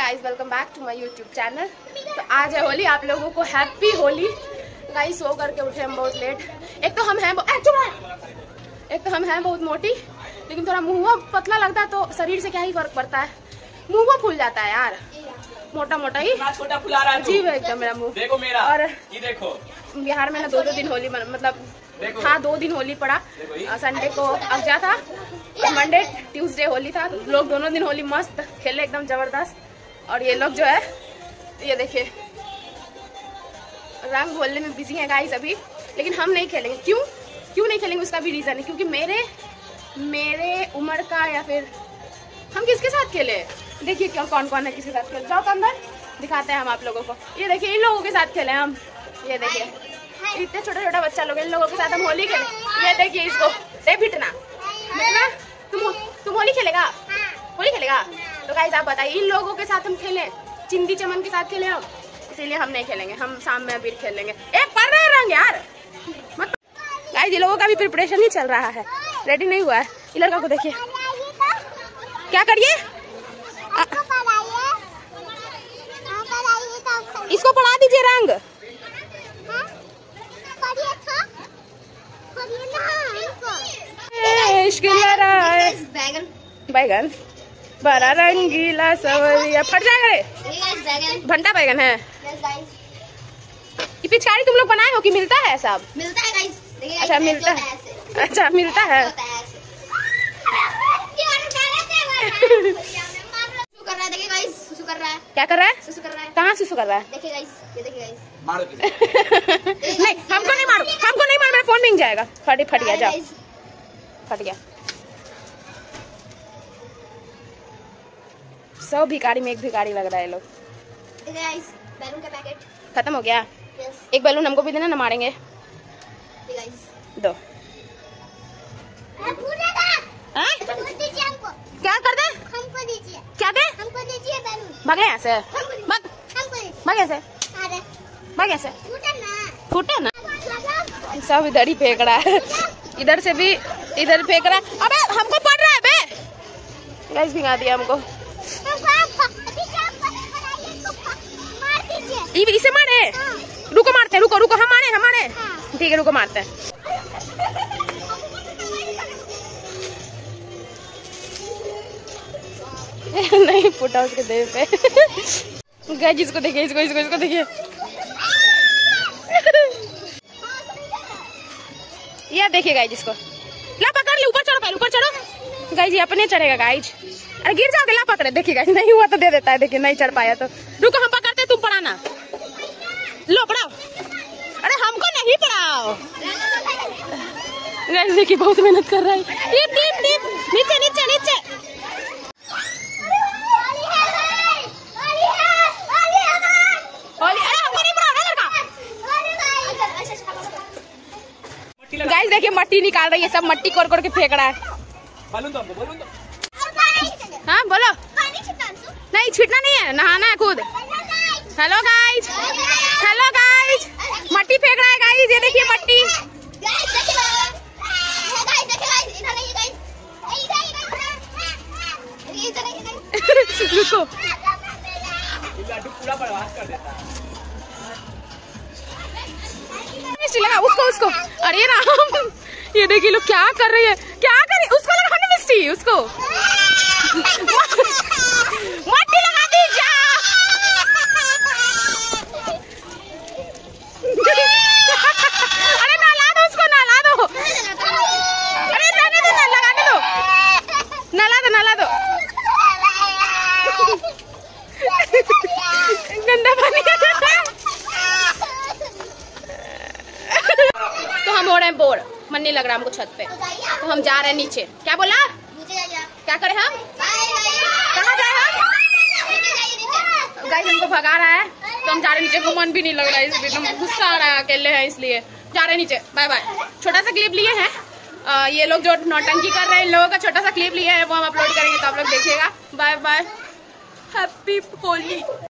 Guys, welcome back to my YouTube channel. तो आज है होली, आप लोगों को हैप्पी होली। गाइस सो करके उठे हम बहुत लेट। एक तो हम हैं बहुत मोटी, लेकिन थोड़ा मुंह पतला लगता है तो शरीर से क्या ही फर्क पड़ता है, मुंह फूल जाता है यार, मोटा मोटा ही छोटा फुला रहा है जी एकदम मेरा मुंह। देखो मेरा, और ये देखो बिहार में ना दो दिन होली मतलब हाँ 2 दिन होली पड़ा। संडे को अगजा था, मंडे ट्यूसडे होली था। लोग दोनों दिन होली मस्त खेले, एकदम जबरदस्त। और ये लोग जो है ये देखिए रंग घोलने में बिजी हैं गाइस अभी, लेकिन हम नहीं खेलेंगे। क्यों नहीं खेलेंगे उसका भी रीजन है, क्योंकि मेरे उम्र का या फिर हम किसके साथ खेले, देखिए क्या कौन कौन है किसके साथ खेले। जाओ तो अंदर दिखाते हैं हम आप लोगों को। ये देखिए इन लोगों के साथ खेले हम, ये देखिए इतने छोटा छोटा बच्चा लोग, इन लोगों के साथ हम होली खेले। ये देखिए इसको बिटना तुम होली खेलेगा, होली खेलेगा। तो गाइस आप बताइए, इन लोगों के साथ हम खेले, चिंदी चमन के साथ खेले हम, इसीलिए हम नहीं खेलेंगे। हम शाम में अबीर खेल लेंगे। पड़ रहा है रंग यार मत। गाइस ये लोगों का भी प्रिपरेशन ही चल रहा है, रेडी नहीं हुआ है। इस लड़का को देखिए क्या करिए, इसको पढ़ा दीजिए रंग। बैगन बड़ा रंगीला सवरिया, फट जाएगा रे। भंटा बैगन है। ये पिचकारी तुम लोग बनाए हो कि मिलता है सब? मिलता है गाइस। अच्छा मिलता है, अच्छा मिलता है। सुसु कर रहा है। क्या कर रहा है? सुसु कर रहा है। कहाँ सुसु कर रहा है? देखिए गाइस, ये देखिए गाइस। मारो नहीं हमको नहीं मारो, मेरा फोन मिंग जाएगा। फट गया, जाओ फट गया। सब भिखारी में एक भिखारी लग रहा है लोग। बैलून का पैकेट खत्म हो गया। यस। एक बैलून हमको भी देना ना, मारेंगे। दो क्या कर दे, हमको दीजिए, क्या दे, हमको दीजिए बैलून। भागे यहाँ से, भाग यहाँ से, फूटे ना। सब इधर ही फेंक रहा है, इधर से भी इधर फेंक रहा है। अबे हमको पड़ रहा है बे, गैस भिगा दिया हमको। इसे मारे, रुको मारते हैं, रुको हमारे ठीक है, रुको मारते हैं। नहीं फूटा उसके देह पे। गाइस जिसको देखिए, इसको देखिए। ये देखिए गाइस जिसको, ला पकड़ ले, ऊपर चढ़ो, पहले ऊपर चढ़ो। गाइस ये अपने चढ़ेगा गाइस, अरे गिर जाओगे। ला पकड़े, देखिए गाइस नहीं हुआ तो दे देता है, देखिए नहीं चढ़ पाया तो रुको हम पकड़ते, तुम पढ़ाना। लो पढ़ाओ, अरे हमको नहीं पढ़ाओ। गाइस देखिए बहुत मेहनत कर रहा है। नीचे गाइस देखिए मट्टी निकाल रही है, सब मट्टी कोड़ के फेंक रहा है। बलून दो। हाँ बोलो। नहीं छीटना नहीं है, नहाना है खुद। हेलो गाइस, मट्टी फेंक रहा है गाइस, ये देखिए मट्टी। रुको पूरा बर्बाद कर देता है। लगा उसको। अरे राम, ये देखिए लोग क्या कर रही है, उसको लगा ना मिस्टी, उसको मट्टी लगा दी जा। अरे नला दो उसको, नला दो। अरे रहने दो, लगाने दो, नला दो। गंदा पानी। तो हम हो रहे हैं बोर, मन नहीं लग रहा हमको छत पे, तो हम जा रहे हैं नीचे। क्या बोला, क्या करें हम, कहाँ जाए हम? गाइस हमको भगा रहा है तो हम जा रहे हैं नीचे। को मन भी नहीं लग रहा है, इसलिए एकदम गुस्सा आ रहा है, अकेले हैं इसलिए जा रहे हैं नीचे। Bye bye. छोटा सा क्लिप लिए हैं, ये लोग जो नौटंकी कर रहे हैं, इन लोगों का छोटा सा क्लिप लिए हैं, वो हम अपलोड करेंगे तो आप लोग देखिएगा। Bye bye, happy Holi.